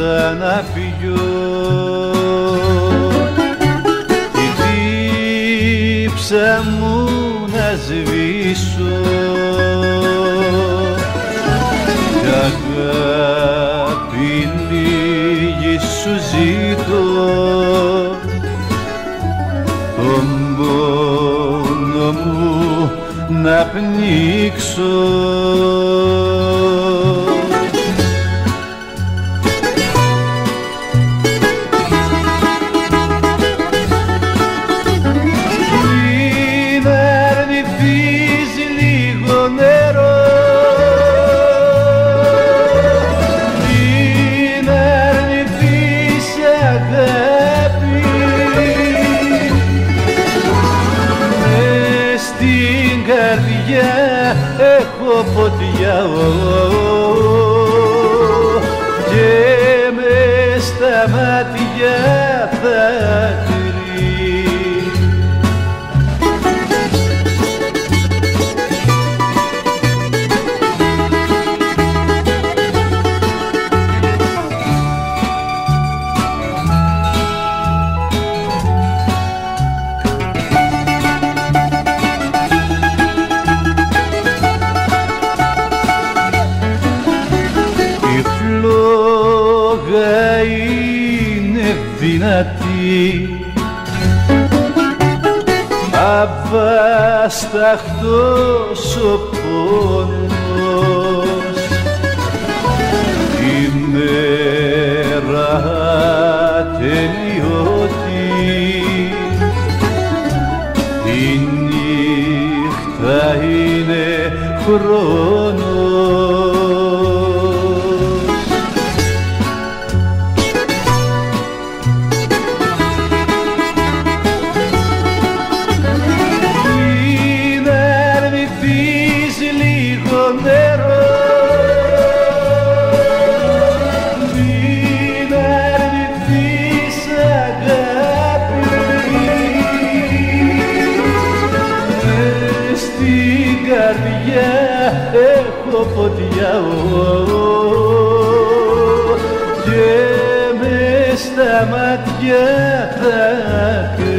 ξαναπιώ τη δίψα μου να σβήσω κι αγάπη λίγη σου ζητώ τον πόνο μου να πνίξω. Μην αρνηθείς λίγο νερό, μην αρνηθείς αγάπη, μες στην καρδιά έχω φωτιά και μες στα μάτια δάκρυ. Η φλόγα είναι δυνατή, αβάσταχτος ο πόνος, η μέρα ατελειώτη, η νύχτα είναι χρόνος. Νερό, μην αρνηθείς αγάπη, μες στην καρδιά έχω φωτιά και μες στα μάτια δάκρυ.